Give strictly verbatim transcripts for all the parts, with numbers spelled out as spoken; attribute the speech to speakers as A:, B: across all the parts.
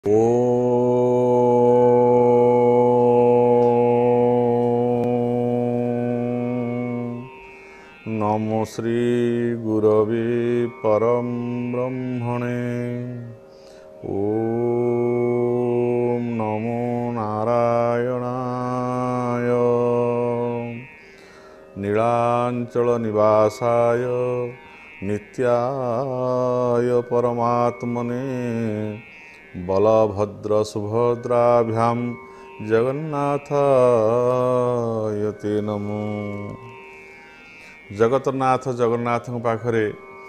A: ओ नमो श्री गुरवे परम ब्रह्मणे। ओम नमो नारायणाय नीलांचल निवासाय नित्याय परमात्मने बलभद्र सुभद्राभ्यां जगन्नाथाय ते नमो। जगतनाथ जगन्नाथ पाखरे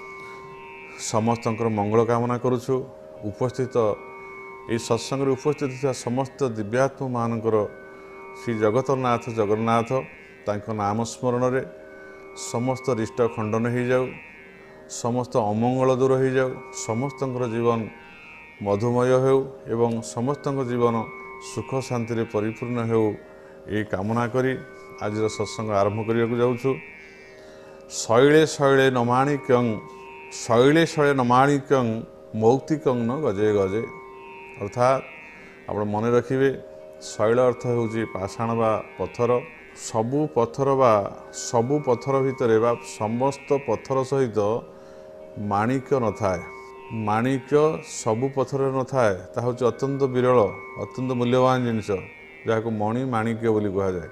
A: समस्तंकर मंगल कामना करुछु। उपस्थित ये सत्संग उपस्थित था समस्त दिव्यात्मा मानकर श्री जगतनाथ जगन्नाथ तांको नाम स्मरण रे समस्त रिष्ट खंडन हो जाऊ, समस्त अमंगल दूर हो जाऊ, समस्तंकर जीवन मधुमय हो एवं समस्तंकर जीवन सुख शांति रे परिपूर्ण हो, ये कामना करी आज सत्संग आरंभ करने को जाऊँ। शैले शैले नमाणिक्यं शैले शैले नमाणिक्यं मौक्तिकं न गजे गजे। अर्थात आप मन रखिए, शैल अर्थ होची पाषाण बा पत्थर। सबु पत्थर बा सबु पत्थर भितर बा समस्त पत्थर सहित माणिक्य न थाए। माणिक्य सबु पत्थर न थाए, ता होची अत्यंत विरल अत्यंत मूल्यवान जिनिस जहाँ मणि माणिक्य बोली कहा जाए।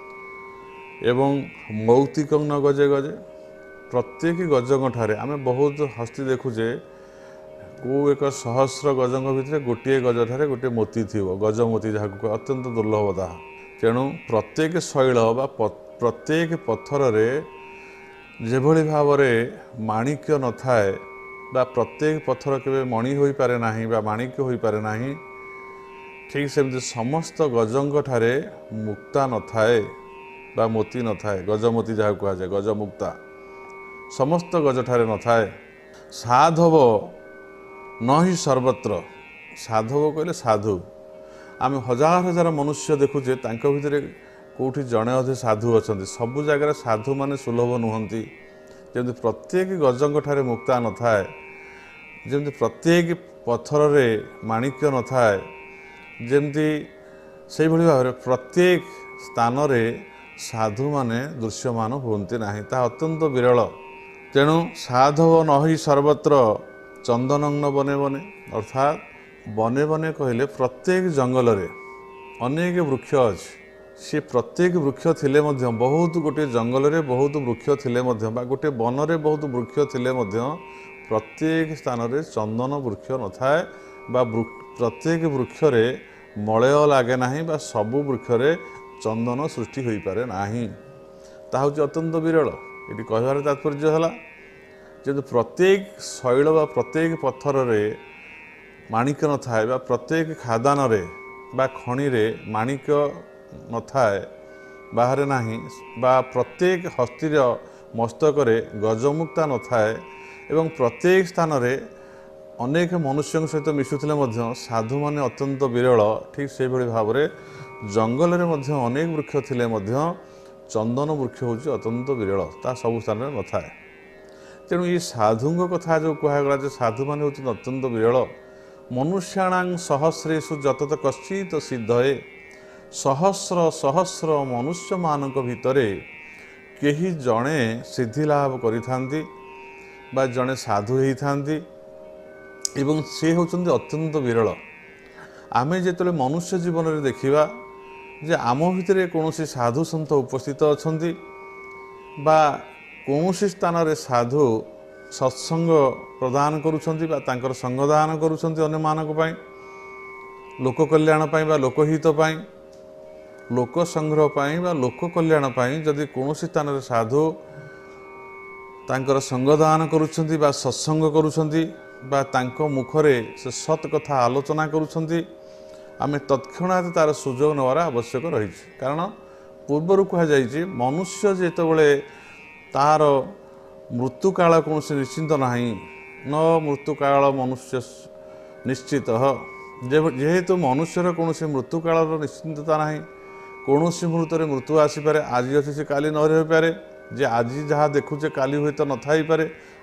A: एवं मौक्तिकं न गजे गजे, प्रत्येक गजंग ठारे आमे बहुत हस्ती देखुचे को एक सहस्र गजंग भितर गोटे गज ठारे गोटे मोती थी, गजमोती जहाँ अत्यंत दुर्लभता। तेणु प्रत्येक शैल बा प्रत्येक पत्थर रे जेभली भाव रे माणिक्य न थाए बा प्रत्येक पत्थर केबे मणि होई पारे नाही बा माणिक्य होई पारे नाही, ठीक सेमती समस्त गजंग ठारे मुक्ता न थाए बा मोती न थाए। गजमोती जहाँ कहा जाए गजमुक्ता समस्त गज ठारे न थाए। साधव न ही सर्वत्र। साधव कहले साधु। आम हजार हजार मनुष्य देखुचे तांको भितरे कोठी जणे अधे साधु अछंती। सबु जगह साधु माने सुलभ नुहंती। जेमति प्रत्येक गजंग ठारे मुक्ता न थाए, जेमति प्रत्येक पत्थर रे माणिक्य न थाए, जेमति सेहि भली भाबरे प्रत्येक स्थान रे साधु माने दृश्यमान हुंती नाही, ता अत्यंत विरल। तेणु साधव न ही सर्वत्र चंदनं न बने बने। अर्थात बने बने कहले प्रत्येक जंगल रे अनेक वृक्ष अच्छे। सी प्रत्येक वृक्ष थिले मध्य बहुत गोटे जंगल रे बहुत वृक्ष थिले मध्य बा गोटे वन रे बहुत वृक्ष थिले मध्य प्रत्येक स्थान रे चंदन वृक्ष न थाए बा प्रत्येक वृक्ष रे मलय लागे नाही बा सबु वृक्ष रे चंदन सृष्टि होई पारे नाही। ता होची अत्यंत विरल। ये कहबार तात्पर्य है जो प्रत्येक शैल बा प्रत्येक पत्थर रे माणिक्य न थाए बा प्रत्येक खादान रे बा खनि रे माणिक्य न थाए बाहर नाही बा प्रत्येक हस्तिर मस्तक रे गजमुक्ता न थाए एवं प्रत्येक स्थान रे अनेक मनुष्य सहित मिशुथिले मध्य साधु माने अत्यंत विरल। ठीक से भली भाव रे जंगल रे मध्य अनेक वृक्ष थिले मध्य चंदन वृक्ष होची अत्यंत विरल, ता सब स्थान रे न थाए। तेणु ये साधुंग कथा जो कहगला जे साधु माने होची अत्यंत विरल। मनुष्याणां सहस्रेषु जतत कश्चित सिद्धये। सहस्र सहस्र मनुष्य मानक भितरे केही जणे सिद्धि लाभ करिथांती बा जणे साधु हेइथांती एवं से होचंती अत्यंत विरल। आमे जेतले मनुष्य जीवन रे देखिबा जे आम भितरे कौनसी साधु सन्त उपस्थित अछंती बा कौनसी स्थान रे साधु सत्संग प्रदान करुछंती बा तांकर संगदान करुछंती अन्य मानक पई लोक कल्याण पई बा लोकहित पई लोक संग्रह पई बा लोक कल्याण पई जदि कौनसी स्थान रे साधु तांकर संगदान करुछंती बा सत्संग करुछंती बा तांको मुखरे से सत कथा आलोचना करुछंती, आम तत्क्षणात तार सुजोग नवार आवश्यक रही। कारण पूर्वर कहुई मनुष्य जितेबले तार मृत्युकाल कौन निश्चिंत ना न मृत्युकाल मनुष्य निश्चित जेहेतु मनुष्यर कौन मृत्युकाल निश्चिंतता ना कौन मुहूर्त मृत्यु आसीपे। आज अच्छी से काली न रही पारे, जे आज जहाँ देखुचे काली हुए तो न थाई पारे।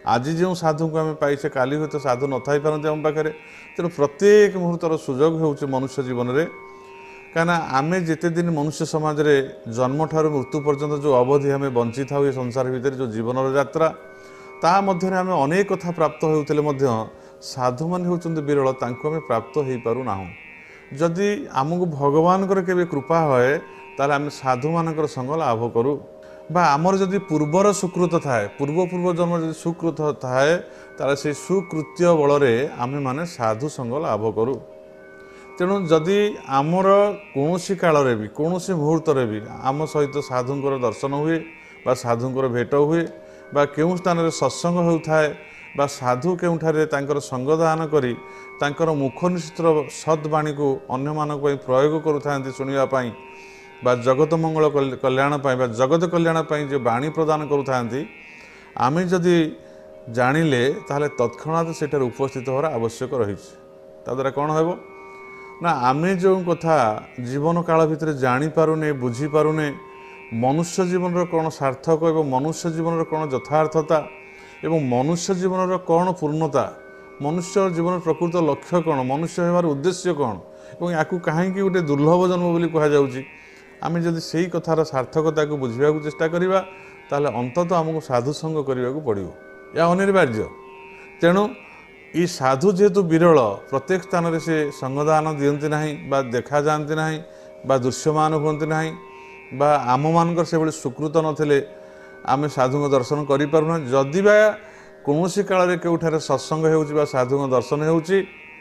A: आज जो साधु को आम पाइसे काली हुए तो साधु न थी पारती आम पाखे तेणु प्रत्येक मुहूर्तर सुजोग हो मनुष्य जीवन में कहीं आम जिते दिन मनुष्य समाज रे जन्म ठार मृत्यु पर्यंत जो अवधि आम बंची था ये संसार भितर जो जीवन यात्रा ता मध्य आम अनेक कथा प्राप्त होते साधु मान होती विरल तांको आम प्राप्त हो पारूना जदि आमको भगवान के कृपा हुए ताले आम साधु मानकर संग लाभ करूँ बा आमर जदि पूर्वर सुकृत थाए पूर्व पूर्व जन्म जदि सुकृत थाए ताले से सुकृत्य बल आम माने साधु संग लाभ करूँ तेणु जदि आमर कौन काल भी कौन मुहूर्त भी आम सहित साधुंर दर्शन हुए बा साधुंर भेट हुए बा केउं स्थान रे सत्संग होता है बा साधु केउठारे तांकर संगदान करी तांकर मुखनिष्ठ सद्वाणी को अन्य मानक पई प्रयोग करुथांती सुनिबा पई बा जगत मंगल कल्याण पई बा जगत कल्याण पई जो वाणी प्रदान करुथांती आमे जदि जानिले ताहले तत्क्षणात सेठार उपस्थित होर आवश्यक रहिछि ता द्वारा कोन हेबो ना आमे जो कथा जीवन काल भितर जानी पारुने बुझी पारुने मनुष्य जीवन कौन सार्थक एवं मनुष्य जीवन कौन यथार्थता एवं मनुष्य जीवन कौन पूर्णता मनुष्य जीवन प्रकृत लक्ष्य कौन मनुष्य होवार उद्देश्य कौन और या कहीं गोटे दुर्लभ जन्म बोली कहुच्छी आम जदि से कथार सार्थकता को बुझा चेष्टा करवा ताहले अंततः आमको साधु संग करने को पड़ो या अनिवार्य तेणु ये साधु जेहेतु विरल प्रत्येक स्थान में से संगदान दियंती नहीं बा देखा जाती नहीं बा दृश्यमान हुंती नहीं बा आम मानकर से भाई सुकृत नथिले आम साधु दर्शन करि पारुना जदि बा कौन काल में केउठारे सत्संग होउची बा साधु दर्शन होउची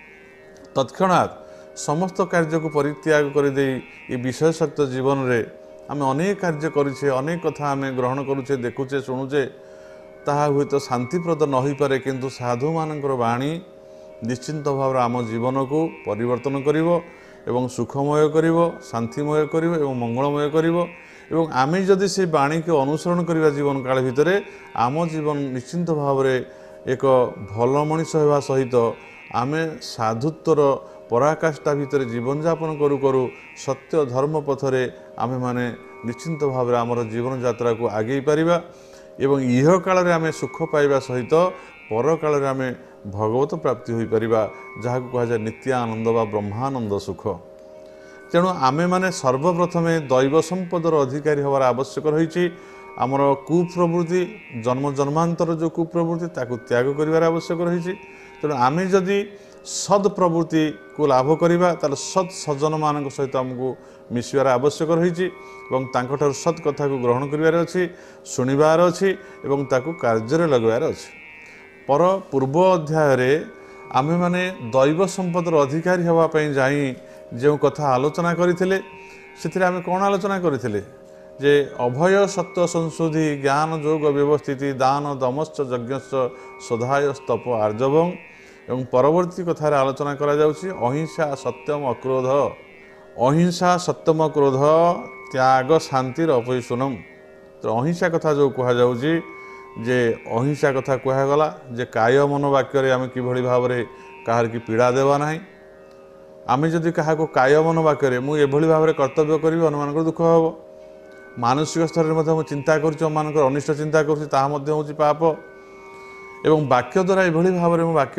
A: तत्क्षणात समस्त कार्य को परित्याग कर दे ये विषय सत्य जीवन में आम अनेक कार्य करुचे अनेक कथा आम ग्रहण करुचे देखुचे शुणुचे ताहा हुए तो शांतिप्रद न हो पारे किंतु साधु मानकर वाणी निश्चिंत भाव आम जीवन को परिवर्तन करिवो एवं सुखमय करिवो शांतिमय करिवो एवं मंगलमय करिवो एवं आमे जदि से वाणी के अनुसरण करिवा जीवन काल भितर आम जीवन निश्चिंत भाव रे एक भल मनीष होगा सहित आमे साधुत्वर पराकाष्ठा भितर जीवन यापन करू करू सत्य धर्म पथरे आमे माने निश्चिंत भाव रे आमर जीवन यात्रा को आगे पारिबा एवं इह काल रे आमे सुख पाइबा सहित पर काल रे आमे भगवत प्राप्ति होई परिबा जहाँ को कहा जाए नित्यानंद बा ब्रह्मानंद सुख तेणु आमे माने सर्वप्रथमे दैव संपदर अधिकारी होवार आवश्यक रही आमर कुप्रवृत्ति जन्म जन्मांतर जो कुप्रवृत्ति ताकू त्याग करिवार आवश्यक रही तेणु आमे जदि सद प्रवृत्ति को लाभ करिबा ताले सद सज्जन मान सहित आमको मिसवार आवश्यक रही सत कथा को ग्रहण करिवार अछि सुनिबार अछि एवं ताकू कार्य लगवार अछि पर पूर्व अध्याय रे आमे माने दैव संपदर अधिकारी होवा पई जाई जो कथा आलोचना करथिले सेथिरे आमे कोन आलोचना करथिले जे अभय सत्य संशोधि ज्ञान योग व्यवस्थिति दान दमश्च यज्ञश्च सदाय स्तप आर्जवं एवं परवर्ती कथार आलोचना करा जाउछि अहिंसा सत्यम अक्रोध अहिंसा सत्यम क्रोध त्याग शांतिर अपैशुनम तो अहिंसा कथा जो कह जाउछि जे अहिंसा कथा कहगला जे काय मन वाक्य आम किभଳି भावरे काहार की पीड़ा देवा नाही आमे जदि काहाको काय मन वाक्य मुझे भाव कर्तव्य करी अन्य दुख हम मानसिक स्तर में चिंता कर अनिष्ट चिंता कर पाप एवं वाक्य द्वारा एभली भाव में वाक्य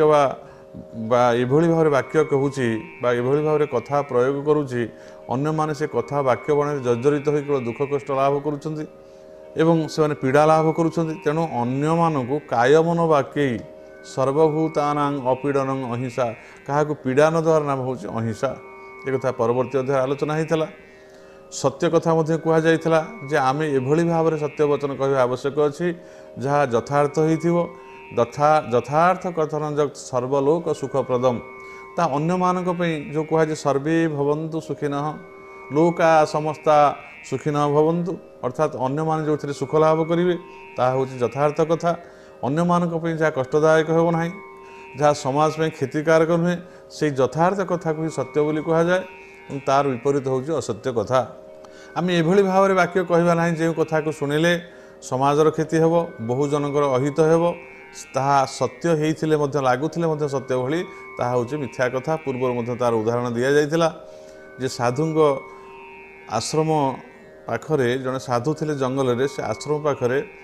A: बा एभली भाव वाक्य कहूँ बा एभली भाव कथा प्रयोग करुँची अन्य माने से कथा वाक्य बन जर्जरित हो केवल दुख कष्ट लाभ करुँच एवं से पीड़ा लाभ करुँच तेणु अन्य मानक कायमन वाक्य सर्वभूतानां अपीडन अहिंसा क्या पीड़ा न द्वारा नाम हूँ अहिंसा एक कथा परवर्ती अध्याय आलोचना होता सत्य कथा कहुला जे आम एभली भाव में सत्य वचन कह आवश्यक अच्छी जहाँ यथार्थ हो तथा यथार्थ कथन जगत सर्वलोक सुखप्रदम ता अन्य मानक जो कहुए सर्वे भवन्तु सुखिनः लोका समस्ता सुखिनः भवन्तु अर्थात अन्य मान जो थे सुख लाभ करेंगे ता हूँ यथार्थ कथा अन्य मानक जहाँ कष्टदायक हो ना जहाँ समाज में क्षतिकारक नुहे से यथार्थ कथा को ही सत्य बोली कहुए तार विपरीत हूँ असत्य कथा आम एभली भाव में वाक्य कहवा ना जो कथा को शुणिले समाजर क्षति हे बहुजनकर अहित हे ताहा सत्य होते लगुले सत्य भली ताहा हूँ मिथ्या कथा पूर्व तार उदाहरण दि जाइथिला जे साधुंग आश्रम पाखरे जड़े साधु थे जंगल से आश्रम पाखरे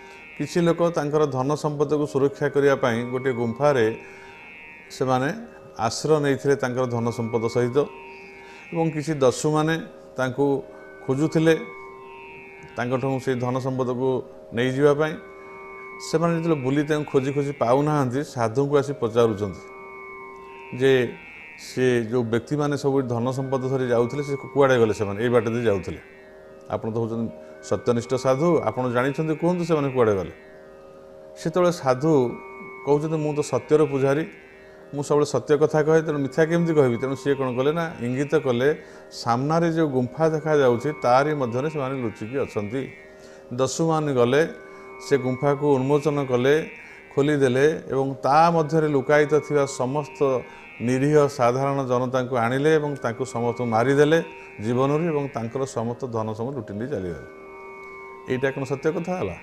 A: किसी लोक तांकर धन संपत्ति को सुरक्षा करने गोटे गुंफारे से माने आश्रय नहीं तांकर धन संपद सहित एवं किसी दस्यु माने तांको खोजुथिले तांकठू से धन संपद को नहीं जावाई से जो बुली खोजी खोजी पाऊना साधु को आसी पचारुंट जे से जो व्यक्ति माने सब धन संपद धरी जाऊे से कुआड़े गले से ये बाट दे जाऊे आप तो हूँ सत्यनिष्ठ साधु आपड़ जानते कहतु से कुआड़े गले से साधु कहते मु तो सत्यर पूजारी मु सब सत्य कथा कहे तेणु मिथ्या केमती कहबी तेणु सी कौन कले ना इंगित कले सामने जो गुंफा देखा जाऊँगी तारी मध्य से लुचिकी अच्छा दस्यु मान गले से गुंफा को उन्मोचन कले खोलीदेले एवं ता मध्य लुकायित थिबा समस्त निरीह साधारण जनता को आनिले एवं तांको समस्त मारिदेले जीवन एवं तांकर समस्त धन सम लुटि नहीं चलीगले। यहाँ कौन सत्य कथा है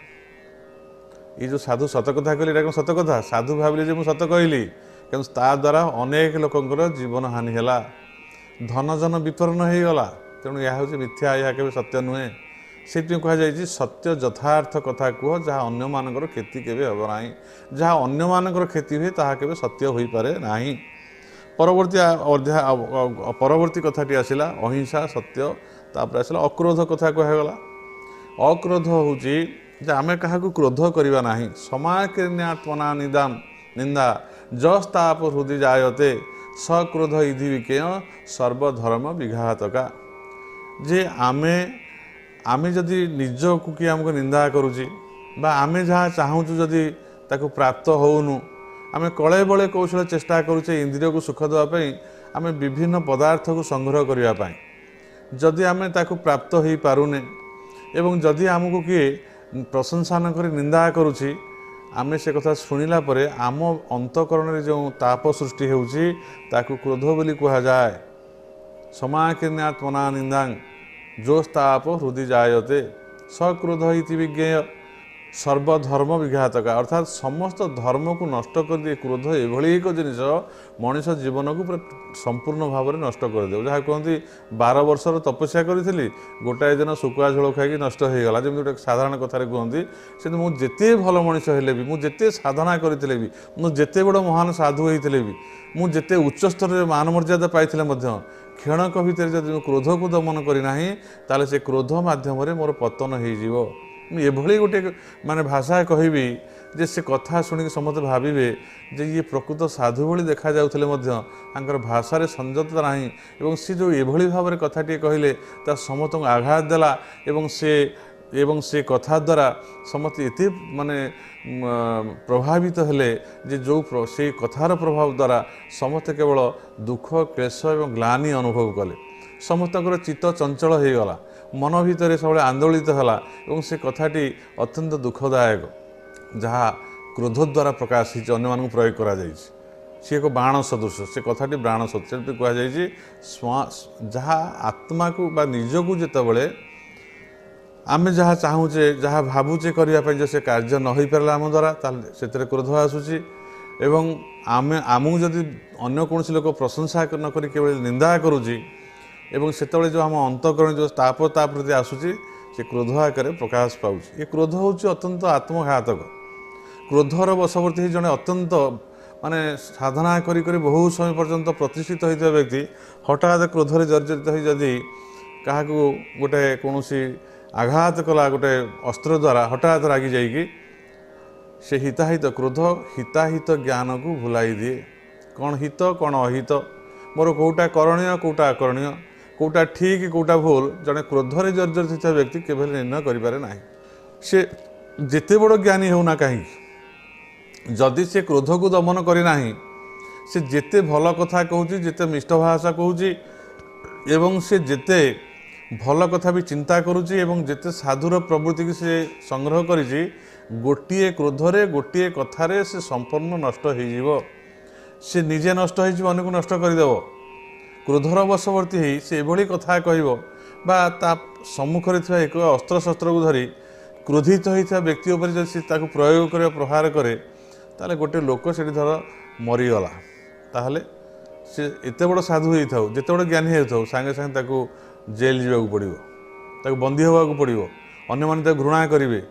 A: ये जो साधु सत कथा कहली कौन सत कथा साधु भाविले जे मुझे सत कहली कि द्वारा अनेक लोकंर जीवन हानि है धन जन विपन्न हो गला तेणु यह हूँ मिथ्या यह के सत्य नुहे से कहुई सत्य यथार्थ कथा कह जहाँ अन्य मानकर क्षति केवे हम ना जहाँ अन्य मानकर क्षति हुए ताहा केवे सत्य हो पारे ना। परवर्ती अध्याय परवर्ती कथाटी आसला अहिंसा सत्य तापर आसला अक्रोध कथा कहगला। अक्रोध हूँ आम क्या क्रोध करवा ना समाकीर्ण्यात्मना निदान निंदा जस्ताप हृदय जायते सक्रोध इधि विकेय सर्वधर्म विघातका जे आमे आमे जदि निज को किए आमको निंदा करुची बा आमे जहाँ चाहूँ जदि ताको प्राप्त होनु आमे कले बड़े कौशल चेष्टा करुचे इंद्रिय को सुख देवाई आम विभिन्न पदार्थ को संग्रह करने जदि आमे ताको प्राप्त हो पारुने एवं जदि आमको किए प्रशंसा न कर निंदा करुची आमे से कथा शुणिला परे आम अंतकरण में जो ताप सृष्टि होउची ताकू क्रोध बोली कहा जाए। समाकीर्ण्यात्मना निंदांग जोस्ताप हृदय जायते सक्रोध इति विज्ञेय सर्वधर्म विघातका अर्थात समस्त धर्म को नष्ट कर दिए क्रोध एभली एक जिनिस मनीष जीवन को पूरा संपूर्ण भाव में नष्ट कर दे जहाँ कहते बार वर्षर तपस्या करी गोटाए दिन शुकुआ झोल खाई नष्ट हो गला जमी गोटे साधारण कथार कहती से मुझे भल मनीष हेले भी मुझे साधना करी भी मुझे बड़ महान साधु होते भी मुझे उच्च स्तर में मान मर्यादा पाई क्षणक भितर जब क्रोध को दमन करना ताले से क्रोध मध्यम मोर पतन हो एभली गोटे माने भाषा कहबी जे से कथा शुणिक समस्त भावे जे ये प्रकृत साधु भली देखा जाउथले मध्य आंकर भाषा संजतता नाही एवं सी जो एभली भाव कथाटी कहले ता समस्त आघात देला एवं से एवं से कथा द्वारा समस्त एते माने प्रभावित हेले जे जो से कथार प्रभाव द्वारा समस्त केवल दुख क्लेश एवं ग्लानि अनुभव कले समस्तकर चित्त चंचल हो गला मन भितर सब आंदोलित है और से कथाटी अत्यंत दुखदायक जहाँ क्रोध द्वारा प्रकाश अन्य प्रयोग करा सी एक बाण सदृश से कथाटी बाण सदृश कहुई जहाँ आत्मा को बा निजक जितेबले आमे जहाँ चाहूचे जहाँ भावुचे करने जो से कार्य न हो पारा आम द्वारा से क्रोध आसूची एवं आमे आमको जदि अन्य कौन लोक प्रशंसा न करी केवल निंदा करुची एवं से जो आम अंतकरण जो ताप ता प्रति आसूची से क्रोध आकार प्रकाश पाऊँ ये क्रोध हूँ अत्यंत आत्मघातक क्रोधर वशवर्ती जड़े अत्यंत माने साधना करी करी बहुत समय पर्यंत प्रतिष्ठित होता व्यक्ति हठात क्रोधरे जर्जरित हो जदि क्या गोटे कौन आघात कला गोटे अस्त्र द्वारा हठात रागी जाइकी से हिताहित क्रोध हिताहित ज्ञान को भुलाई दिए कौन हित कौन अहित मोर कौटा करणीय कौटा अकरणीय कौटा ठीक कौटा भूल जड़े क्रोधरे जर्जरित होता व्यक्ति केवल निर्णय करें ना से जिते बड़ ज्ञानी होना कहीं जदि से क्रोध को दमन करना से जेते भल कथा कहूँ जेते मिष्ट भाषा कहूँ एवं से जेते भल कथा भी चिंता करुच्ची एवं जेते साधुर प्रवृत्ति की से संग्रह करिछि गोटिए क्रोधरे गोटिए कथारे से संपूर्ण नष्ट हो से निजे नष्ट हो अन्य को नष्ट करदेव क्रोधर वशवर्ती हो से एभली कथा कह ता सम्मुख एक अस्त्र शस्त्र को धरी क्रोधित होता व्यक्ति उपर जब से प्रयोग कर प्रहार करे ताले गोटे लोक से धर मरीगला ताहले से एत बड़ साधु होता हो जिते बड़ ज्ञानी होता हो सांगे सांगे जेल जावाक पड़ो ताको बंदी होगा पड़ो अन्य माने घृणा करेंगे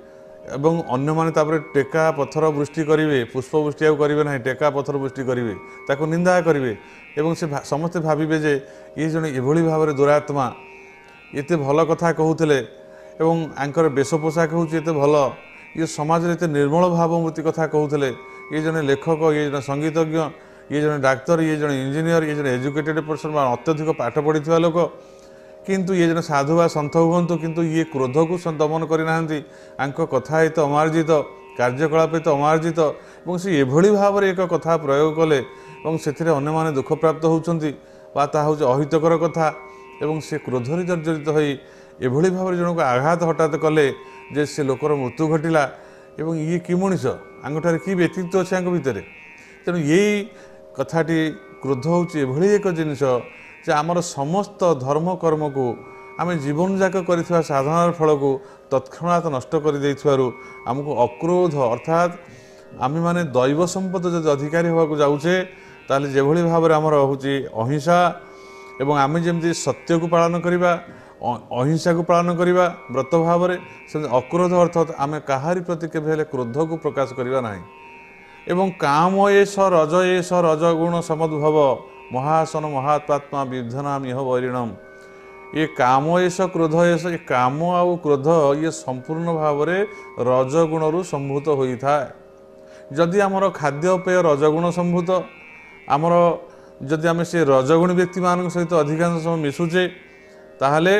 A: ଏବଂ ଅନ୍ୟମାନେ ତାପରେ ଟେକା ପଥର ବୃଷ୍ଟି କରିବେ, ପୁଷ୍ପ ବୃଷ୍ଟି ଆଉ କରିବେ ନାହିଁ, ଟେକା ପଥର ବୃଷ୍ଟି କରିବେ, ତାକୁ ନିନ୍ଦା କରିବେ ଏବଂ ସେ ସମସ୍ତେ ଭାବିବେ ଯେ ଇଏ ଜଣେ ଏଭଳି ଭାବରେ ଦୁରାତ୍ମା, ଏତେ ଭଲ କଥା କହୁଥିଲେ ଏବଂ ଆଙ୍କର ବେଶ ପୋଷାକ ହେଉଛି ଏତେ ଭଲ, ଇଏ ସମାଜରେ ଏତେ ନିର୍ମଳ ଭାବମୂର୍ତ୍ତି କଥା କହୁଥିଲେ, ଇଏ ଜଣେ ଲେଖକ, ଇଏ ଜଣେ ସଙ୍ଗୀତଜ୍ଞ, ଇଏ ଜଣେ ଡାକ୍ତର, ଇଏ ଜଣେ ଇଞ୍ଜିନିୟର, ଇଏ ଜଣେ ଏଜୁକେଟେଡ଼ ପର୍ସନ୍ ବା ଅତ୍ୟଧିକ ପାଠ ପଢ଼ିଥିବା ଲୋକ, କିନ୍ତୁ ଇଏ ଜଣେ ସାଧୁ ବା ସନ୍ଥ ହୁଅନ୍ତୁ, କିନ୍ତୁ ଇଏ କ୍ରୋଧକୁ ଦମନ କରିନାହାନ୍ତି, ଆଙ୍କ କଥା ଏତେ ଅମାର୍ଜିତ, କାର୍ଯ୍ୟକଳାପ ଏତେ ଅମାର୍ଜିତ ଏବଂ ସେ ଏଭଳି ଭାବରେ ଏକ କଥା ପ୍ରୟୋଗ କଲେ ଏବଂ ସେଥିରେ ଅନ୍ୟମାନେ ଦୁଃଖପ୍ରାପ୍ତ ହେଉଛନ୍ତି ବା ତାହା ହେଉଛି ଅହିତକର କଥା ଏବଂ ସେ କ୍ରୋଧରେ ଜର୍ଜରିତ ହୋଇ ଏଭଳି ଭାବରେ ଜଣକୁ ଆଘାତ ହଠାତ୍ କଲେ ଯେ ସେ ଲୋକର ମୃତ୍ୟୁ ଘଟିଲା ଏବଂ ଇଏ କି ମଣିଷ, ଆଙ୍କଠାରେ କି ବ୍ୟକ୍ତିତ୍ୱ ଅଛି ଆଙ୍କ ଭିତରେ। ତେଣୁ ଏଇ କଥାଟି କ୍ରୋଧ ହେଉଛି ଏଭଳି ଏକ ଜିନିଷ ଯେ ଆମର ସମସ୍ତ ଧର୍ମ କର୍ମକୁ ଆମେ ଜୀବନଯାକ କରିଥିବା ସାଧନାର ଫଳକୁ ତତ୍କ୍ଷଣାତ୍ ନଷ୍ଟ କରିଦେଇଥିବାରୁ ଆମକୁ ଅକ୍ରୋଧ ଅର୍ଥାତ୍ ଆମେମାନେ ଦୈବ ସମ୍ପଦ ଯଦି ଅଧିକାରୀ ହେବାକୁ ଯାଉଛେ ତାହେଲେ ଯେଭଳି ଭାବରେ ଆମର ହେଉଛି ଅହିଂସା ଏବଂ ଆମେ ଯେମିତି ସତ୍ୟକୁ ପାଳନ କରିବା, ଅହିଂସାକୁ ପାଳନ କରିବା ବ୍ରତ ଭାବରେ, ସେମିତି ଅକ୍ରୋଧ ଅର୍ଥାତ୍ ଆମେ କାହାରି ପ୍ରତି କେବେ ହେଲେ କ୍ରୋଧକୁ ପ୍ରକାଶ କରିବା ନାହିଁ। ଏବଂ କାମ ଏସ ରଜ ଏସ ରଜଗୁଣ ସମଦ୍ଭବ ମହାସନ ମହାତ୍ମାତ୍ମା ବିଧନାମିହ ବୈରିଣମ୍। ଏ କାମ ଏସ କ୍ରୋଧ ଏସ, ଏ କାମ ଆଉ କ୍ରୋଧ ଇଏ ସମ୍ପୂର୍ଣ୍ଣ ଭାବରେ ରଜଗୁଣରୁ ସମ୍ଭୂତ ହୋଇଥାଏ। ଯଦି ଆମର ଖାଦ୍ୟପେୟ ରଜଗୁଣ ସମ୍ଭୂତ, ଆମର ଯଦି ଆମେ ସେ ରଜଗୁଣୀ ବ୍ୟକ୍ତିମାନଙ୍କ ସହିତ ଅଧିକାଂଶ ସମୟ ମିଶୁଛେ ତାହେଲେ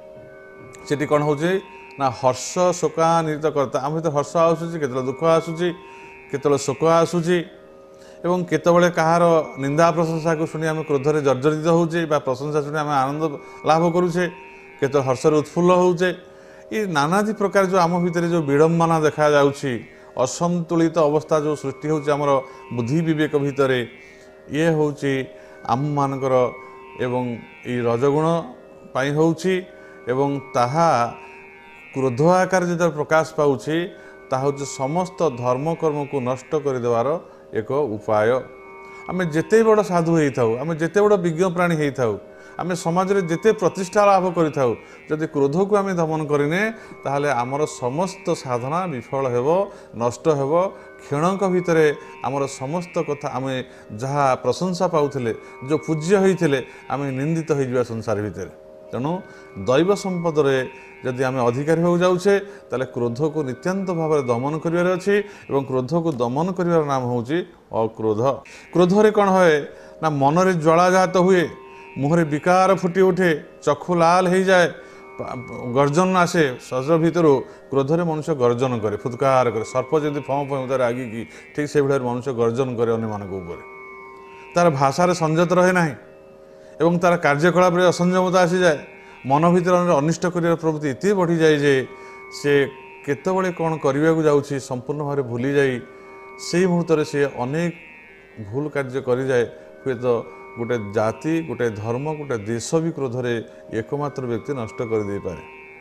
A: ସେଠି କ'ଣ ହେଉଛି ନା ହର୍ଷ ଶୋକାନ୍ୱିତ କର୍ତ୍ତା, ଆମ ଭିତରେ ହର୍ଷ ଆସୁଛି, କେତେବେଳେ ଦୁଃଖ ଆସୁଛି, କେତେବେଳେ ଶୋକ ଆସୁଛି ଏବଂ କେତେବେଳେ କାହାର ନିନ୍ଦା ପ୍ରଶଂସାକୁ ଶୁଣି ଆମେ କ୍ରୋଧରେ ଜର୍ଜରିତ ହେଉଛେ ବା ପ୍ରଶଂସା ଶୁଣି ଆମେ ଆନନ୍ଦ ଲାଭ କରୁଛେ, କେତେବେଳେ ହର୍ଷରେ ଉତ୍ଫୁଲ୍ଲ ହେଉଛେ। ଏ ନାନାଦି ପ୍ରକାର ଯେଉଁ ଆମ ଭିତରେ ଯେଉଁ ବିଡ଼ମ୍ବନା ଦେଖାଯାଉଛି, ଅସନ୍ତୁଳିତ ଅବସ୍ଥା ଯେଉଁ ସୃଷ୍ଟି ହେଉଛି ଆମର ବୁଦ୍ଧି ବିବେକ ଭିତରେ, ଇଏ ହେଉଛି ଆମମାନଙ୍କର ଏବଂ ଏଇ ରଜଗୁଣ ପାଇଁ ହେଉଛି ଏବଂ ତାହା କ୍ରୋଧ ଆକାରରେ ଯେତେବେଳେ ପ୍ରକାଶ ପାଉଛି ତାହା ହେଉଛି ସମସ୍ତ ଧର୍ମକର୍ମକୁ ନଷ୍ଟ କରିଦେବାର ଏକ ଉପାୟ। ଆମେ ଯେତେ ବଡ଼ ସାଧୁ ହେଇଥାଉ, ଆମେ ଯେତେ ବଡ଼ ବିଜ୍ଞ ପ୍ରାଣୀ ହେଇଥାଉ, ଆମେ ସମାଜରେ ଯେତେ ପ୍ରତିଷ୍ଠା ଲାଭ କରିଥାଉ, ଯଦି କ୍ରୋଧକୁ ଆମେ ଦମନ କରିନେ ତାହେଲେ ଆମର ସମସ୍ତ ସାଧନା ବିଫଳ ହେବ, ନଷ୍ଟ ହେବ। କ୍ଷଣଙ୍କ ଭିତରେ ଆମର ସମସ୍ତ କଥା ଆମେ ଯାହା ପ୍ରଶଂସା ପାଉଥିଲେ, ଯେଉଁ ପୂଜ୍ୟ ହୋଇଥିଲେ, ଆମେ ନିନ୍ଦିତ ହୋଇଯିବା ସଂସାର ଭିତରେ। ତେଣୁ ଦୈବ ସମ୍ପଦରେ ଯଦି ଆମେ ଅଧିକାରୀ ହେବାକୁ ଯାଉଛେ ତାହେଲେ କ୍ରୋଧକୁ ନିତ୍ୟାନ୍ତ ଭାବରେ ଦମନ କରିବାର ଅଛି ଏବଂ କ୍ରୋଧକୁ ଦମନ କରିବାର ନାମ ହେଉଛି ଅକ୍ରୋଧ। କ୍ରୋଧରେ କ'ଣ ହୁଏ ନା ମନରେ ଜ୍ୱାଳାଜାତ ହୁଏ, ମୁହଁରେ ବିକାର ଫୁଟି ଉଠେ, ଚକ୍ଷୁ ଲାଲ ହେଇଯାଏ, ଗର୍ଜନ ଆସେ ଶରୀର ଭିତରୁ। କ୍ରୋଧରେ ମନୁଷ୍ୟ ଗର୍ଜନ କରେ, ଫୁତ୍କାର କରେ, ସର୍ପ ଯେମିତି ଫଁ ଫଁ ତାର ରାଗିକି ଠିକ୍ ସେଇଭଳିଆ ମନୁଷ୍ୟ ଗର୍ଜନ କରେ ଅନ୍ୟମାନଙ୍କ ଉପରେ। ତାର ଭାଷାରେ ସଂଯତ ରହେ ନାହିଁ ଏବଂ ତାର କାର୍ଯ୍ୟକଳାପରେ ଅସଂଯମତା ଆସିଯାଏ। ମନ ଭିତରେ ଅନିଷ୍ଟ କରିବାର ପ୍ରବୃତ୍ତି ଏତେ ବଢ଼ିଯାଏ ଯେ ସେ କେତେବେଳେ କ'ଣ କରିବାକୁ ଯାଉଛି ସମ୍ପୂର୍ଣ୍ଣ ଭାବରେ ଭୁଲିଯାଇ ସେଇ ମୁହୂର୍ତ୍ତରେ ସେ ଅନେକ ଭୁଲ କାର୍ଯ୍ୟ କରିଯାଏ। ହୁଏତ ଗୋଟେ ଜାତି, ଗୋଟେ ଧର୍ମ, ଗୋଟେ ଦେଶ ବି କ୍ରୋଧରେ ଏକମାତ୍ର ବ୍ୟକ୍ତି ନଷ୍ଟ କରିଦେଇପାରେ।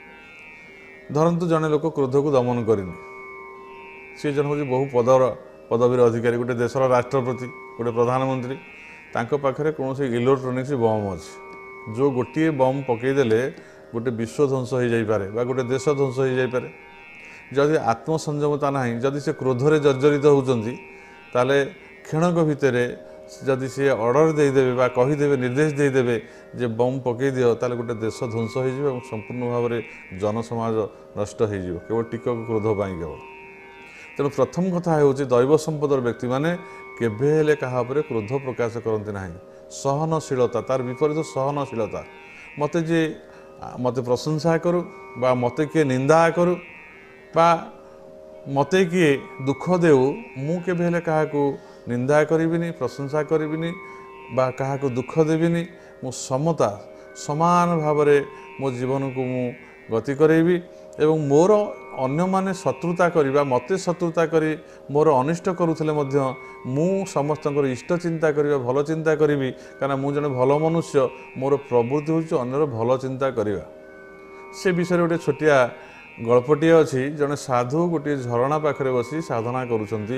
A: ଧରନ୍ତୁ ଜଣେ ଲୋକ କ୍ରୋଧକୁ ଦମନ କରିନି, ସେ ଜଣେ ହେଉଛି ବହୁ ପଦର ପଦବୀର ଅଧିକାରୀ, ଗୋଟେ ଦେଶର ରାଷ୍ଟ୍ରପତି, ଗୋଟେ ପ୍ରଧାନମନ୍ତ୍ରୀ, ତାଙ୍କ ପାଖରେ କୌଣସି ଇଲେକ୍ଟ୍ରୋନିକ୍ସ ବମ୍ ଅଛି, ଯେଉଁ ଗୋଟିଏ ବମ୍ ପକାଇଦେଲେ ଗୋଟେ ବିଶ୍ୱ ଧ୍ୱଂସ ହୋଇଯାଇପାରେ ବା ଗୋଟେ ଦେଶ ଧ୍ୱଂସ ହୋଇଯାଇପାରେ। ଯଦି ଆତ୍ମସଂଯମତା ନାହିଁ, ଯଦି ସେ କ୍ରୋଧରେ ଜର୍ଜରିତ ହେଉଛନ୍ତି, ତାହେଲେ କ୍ଷଣକ ଭିତରେ ଯଦି ସିଏ ଅର୍ଡ଼ର ଦେଇଦେବେ ବା କହିଦେବେ, ନିର୍ଦ୍ଦେଶ ଦେଇଦେବେ ଯେ ବମ୍ ପକାଇ ଦିଅ, ତାହେଲେ ଗୋଟେ ଦେଶ ଧ୍ୱଂସ ହୋଇଯିବ ଏବଂ ସମ୍ପୂର୍ଣ୍ଣ ଭାବରେ ଜନସମାଜ ନଷ୍ଟ ହୋଇଯିବ କେବଳ ଟିକକ କ୍ରୋଧ ପାଇଁ କେବଳ। ତେଣୁ ପ୍ରଥମ କଥା ହେଉଛି ଦୈବ ସମ୍ପଦର ବ୍ୟକ୍ତିମାନେ କେବେ ହେଲେ କାହା ଉପରେ କ୍ରୋଧ ପ୍ରକାଶ କରନ୍ତି ନାହିଁ। ସହନଶୀଳତା, ତାର ବିପରୀତ ସହନଶୀଳତା। ମୋତେ ଯିଏ ମୋତେ ପ୍ରଶଂସା କରୁ ବା ମୋତେ କିଏ ନିନ୍ଦା କରୁ ବା ମୋତେ କିଏ ଦୁଃଖ ଦେଉ, ମୁଁ କେବେ ହେଲେ କାହାକୁ ନିନ୍ଦା କରିବିନି, ପ୍ରଶଂସା କରିବିନି ବା କାହାକୁ ଦୁଃଖ ଦେବିନି। ମୁଁ ସମତା ସମାନ ଭାବରେ ମୋ ଜୀବନକୁ ମୁଁ ଗତି କରେଇବି ଏବଂ ମୋର ଅନ୍ୟମାନେ ଶତ୍ରୁତା କରିବା, ମୋତେ ଶତ୍ରୁତା କରି ମୋର ଅନିଷ୍ଟ କରୁଥିଲେ ମଧ୍ୟ ମୁଁ ସମସ୍ତଙ୍କର ଇଷ୍ଟ ଚିନ୍ତା କରିବା, ଭଲ ଚିନ୍ତା କରିବି, କାରଣ ମୁଁ ଜଣେ ଭଲ ମନୁଷ୍ୟ। ମୋର ପ୍ରବୃତ୍ତି ହେଉଛି ଅନ୍ୟର ଭଲ ଚିନ୍ତା କରିବା। ସେ ବିଷୟରେ ଗୋଟେ ଛୋଟିଆ ଗଳ୍ପଟିଏ ଅଛି। ଜଣେ ସାଧୁ ଗୋଟିଏ ଝରଣା ପାଖରେ ବସି ସାଧନା କରୁଛନ୍ତି।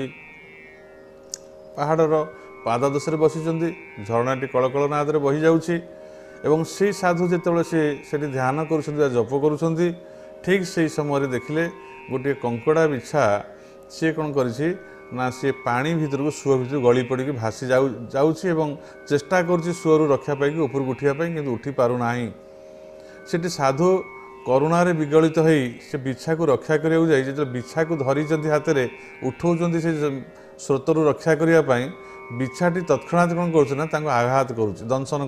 A: ପାହାଡ଼ର ପାଦଦେଶରେ ବସିଛନ୍ତି, ଝରଣାଟି କଳକଳ ନାଦରେ ବହିଯାଉଛି ଏବଂ ସେଇ ସାଧୁ ଯେତେବେଳେ ସେ ସେଠି ଧ୍ୟାନ କରୁଛନ୍ତି ବା ଜପ କରୁଛନ୍ତି, ଠିକ୍ ସେହି ସମୟରେ ଦେଖିଲେ गोटे कंकड़ा बिछा सी कौन कर सी पानी भितर सुअ भितर गली पड़ भासी जाऊँ चेष्टा कर सुअर रक्षा पाई ऊपर उठापी कि उठी पारना से साधु करुणार विगलित हो से बिछा को रक्षा करने जाए जो बिछा को धरी हाथ में उठाऊँ से स्रोतर रक्षा करने बिछाटी तत्क्षणात कौन कर आघात करुच्च दंशन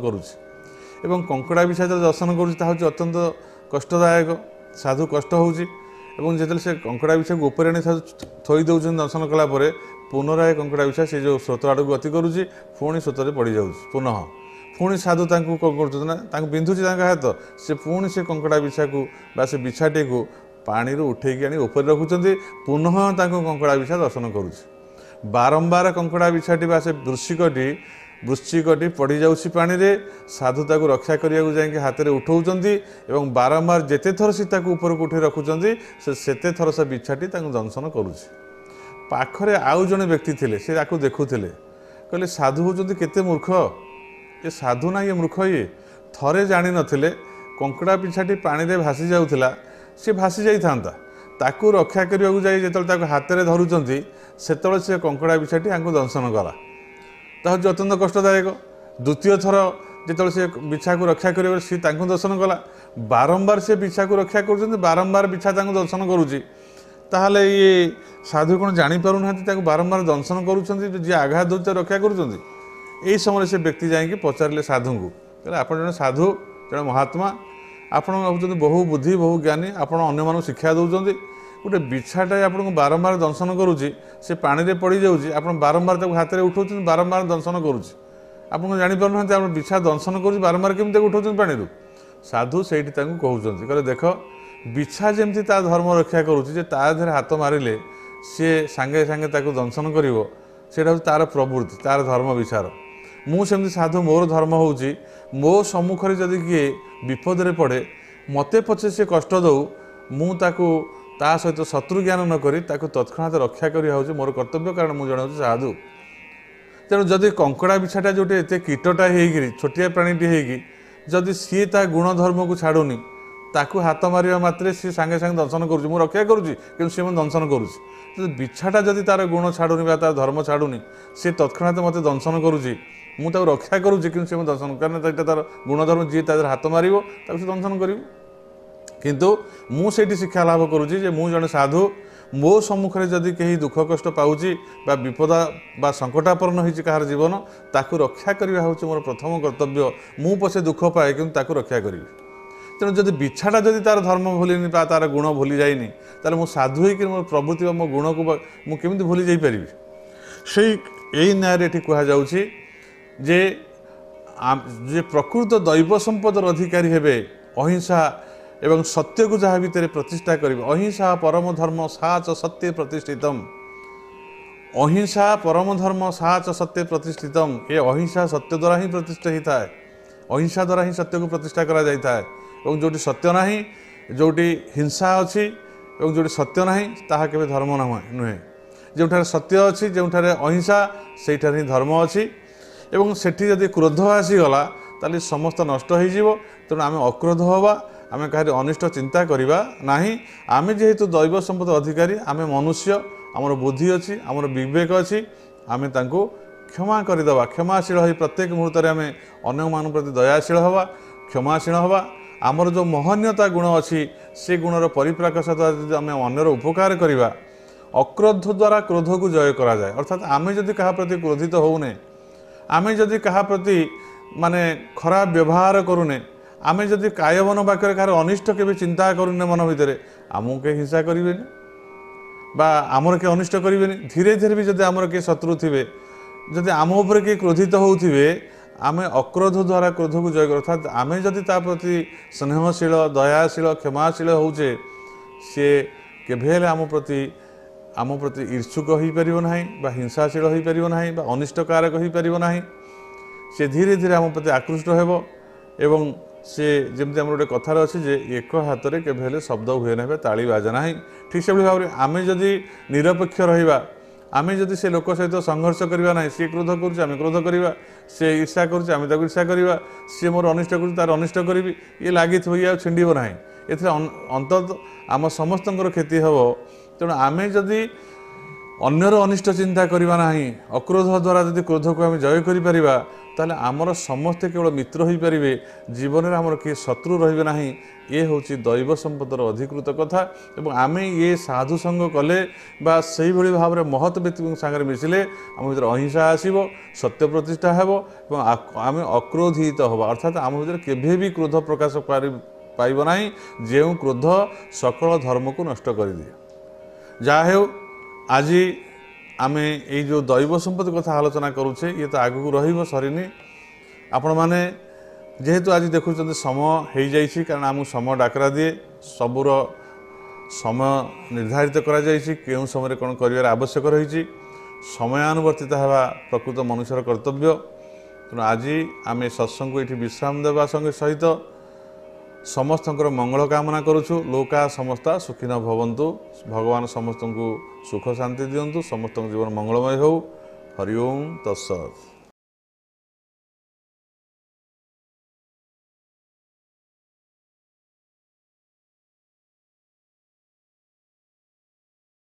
A: करुच्च कंकड़ा बिछा जो दर्शन करुच्च अत्यंत कष्टदायक साधु कष्ट होची जो से कंकड़ा बिछा को ऊपर आनी साधु थई दौरान दर्शन कलापर पुनराय कंकड़ा बिछा से जो स्रोत आड़ को गति करुच्ची पुणी स्रोत पड़ जाऊँ पुनः पुणी साधु कौन कर बिंधुची हाथ से पुणी से कंकड़ा बिछा को से बिछाटी को पानी उठेकी आनी ऊपर रखुंट पुनः कंकड़ा बिछा दर्शन करुच्च बारंबार कंकड़ा बिछाटी से वृश्चिकटी वृश्चिकटी पड़ जाऊँगी पानी रे साधु ताको रक्षा करने जाकि हाथ में उठाऊँ बारंबार जेते थर सी ऊपर को उठे रखुंट से सेते थर से बिछाटी दंशन करुच्च पाखरे आउ जड़े व्यक्ति थे से देखुले कहले साधु होती केते मूर्ख ये साधु ना ये मूर्ख ये थरे जानी नथिले कंकड़ा पिछाटी पानी रे भासी जाउथिला सी भासी जाइथा ताकू रक्षा करने को जाए जो हाथ में धरुंच से से कंकड़ा बिछाटी आंको दंशन कला ताहूँ अत्यंत कष्टदायक द्वितीय थर जो से बिछा को रक्षा कर सी दर्शन कला बारंबार से बिछा को रक्षा कर बारंबार बिछा दर्शन करुच्ची ताहले ये साधु कौन जापार ना बारंबार दंशन करुँच जी आघात दूर रक्षा करुँच यही समय से व्यक्ति जाकि पचारे साधु को कहले आप जन साधु जन महात्मा आपण भावुं बहु बुद्धि बहु ज्ञानी आपण अन्य शिक्षा दौरान गोटे बिछाटा आपको बारंबार दंशन करुच्ची से पानी में पड़ जाऊँगी आप बारंबार हाथ में उठाऊँ बारंबार दंशन करुच्ची आपको जापार ना आप बिछा दंशन कर बारंबार केमी उठाऊँ पानी साधु से कहते कहले देख बिछा जमी ता धर्म रक्षा करुच्ची तार हाथ मारे सी सांगे सांगे दंशन कर तार प्रवृत्ति तार धर्म विचार मुझे साधु मोर धर्म होउची मो सम्मुखें जदि किए विपद में पड़े मत पचे से कष्ट दौ मुझे ता सहित शत्रु ज्ञान न करी ताकु तत्क्षणात रक्षा करिया होउची मोर कर्तव्य कारण मुझे जन साधु तेणु जदि कंकड़ा बिछाटा जोटे एत कीटटा होगी छोटिया प्राणीटी होगी जदि सी ता गुण धर्म को छाड़ुनी ताकू हाथ मारिया मात्रे सी सांगे सांगे दंशन करुच्ची मु रक्षा करुच्ची कि सी मैं दंशन करुच्ची बिछाटा जदि तार गुण छाड़ुनी बा तार धर्म छाड़ुनी सी तत्क्षणात मत दंशन करुच्ची मुझे रक्षा करुच्ची कि मैं दंशन कारण तार गुणधर्म जी तार हाथ मार दंशन कर किंतु मुझे शिक्षा लाभ करुच्ची मु जड़े साधु मो सम्मुखें जदि कहीं दुख कष्ट पाऊँगी बा विपदा बा संकटापन्न होती कहार जीवन ताकू रक्षा करवा हूँ मोर प्रथम कर्तव्य मु पछे दुख पाए कि ताकू रक्षा करी तेणु जदि बिछाटा जदि तार धर्म भूलिनी बा तार गुण भूली जाइनी तार मु साधु होकर मोर प्रवृत्ति मो गुण को मुझे भूली जापरि से यही न्याय ये कहुच्छी जे जे प्रकृत दैव संपदर अधिकारी हेबे अहिंसा एवं सत्य को जहाँ भितर प्रतिष्ठा करिबे अहिंसा परम धर्म सा च सत्य प्रतिष्ठितम अहिंसा परम धर्म सा च सत्य प्रतिष्ठितम ये अहिंसा सत्य द्वारा ही प्रतिष्ठा होता है अहिंसा द्वारा ही सत्य को प्रतिष्ठा करा जाता है और जोटी सत्य नहीं जोटी हिंसा अच्छी और जोटी सत्य नहीं ताहा केबे धर्म नुहे जो सत्य अच्छी जो अहिंसा से ही धर्म अच्छी एवं सेठी जदि क्रोध आसीगला ताली समस्त नष्ट हो तेणु आम अक्रोध हवा आम कहीं अनिष्ट चिंता करवा नहीं आम जेहेतु दैव संपद अधिकारी आम मनुष्य आमर बुद्धि अच्छी आमर विवेक अच्छी आम तांको क्षमा करदे क्षमाशील हो प्रत्येक मुहूर्त आम अन्य मान प्रति दयाशील हवा क्षमाशील हवा आमर जो महनीयता गुण अच्छी से गुणर परिप्राकाश द्वारा आम अन्यर उपकार करवा अक्रोध द्वारा क्रोध को जय करा जाए अर्थात आम जदि क्या प्रति क्रोधित होने आम जदि क्या प्रति माने खराब व्यवहार करूने आम जदि कायमन वाक्य कहार अनिष्ट के चिंता करूने मन भितर आमको के हिंसा करें बा आमर के अनिष्ट करें धीरे धीरे भी जब आमर के शत्रु थे जदि आम उपर के क्रोधित होउथिबे आम अक्रोध द्वारा क्रोध को जय कर अर्थात आम जदि ता प्रति स्नेहशील दयाशील क्षमाशील होचे सी केभेले आम प्रति आम प्रति ईर्षुक हो पार ना बा हिंसाशील हो पार ना बा अनिष्टकारक हो पार ना से धीरे धीरे आम प्रति आकृष्ट हेब एवं से जमी आम गोटे कथार अच्छी जे एक हाथ में केभेले शब्द हुए ना ताली बाजे ना ठीक से भाव में आम जदि निरपेक्ष रहिबा आम जदि से लोक सहित संघर्ष करवा ना सी क्रोध करुचे आम क्रोध करवा से ईर्षा करुचे आम ईर्षा करवा सी मोर अनिष्ट कर तार अनिष्ट करी ये लगी थी छिंड ना एथिरे अंतत आम समस्तଙ୍କର क्षति हेब तेणु आमे जदि अन्यर अनिष्ट चिंता करवा नहीं अक्रोध द्वारा जदि क्रोध को आम जय करिपरिबा ताले आमर समस्ते केवल मित्र हो पारे जीवन में आमर किए शत्रु रहिबे नाही ये हूँ दैव संपदर अधिकृत कथा एवं आम ये साधु संग कले बा से भली भाव में महत व्यक्ति सागर मिसिले आम भर अहिंसा आसब सत्य प्रतिष्ठा हेब आम अक्रोधित हवा अर्थात आम भर केभे भी क्रोध प्रकाश पाइब नाही जो क्रोध सकल धर्म को नष्ट कर दिए जहा हो आज आम ये जो दैव संपत्ति कथा आलोचना करुचे ये तो आगू रही सरीनी आपण मैंने जेहेतु आज देखुं समय हो जाइए कारण आमको समय डाकरा दिए सबूर समय निर्धारित करा जाइए केउं समय कौन कर आवश्यक रही समयानुवर्तित हवा प्रकृत मनुष्यर कर्तव्य तेणु आज आम सत्संग को ये विश्राम देवा संगे सहित समस्त मंगल कामना करुछु लोका समस्ता सुखिन भवन्तु भगवान समस्त को सुख शांति दियंतु समस्त जीवन मंगलमय हो हरि ओम तत्सत।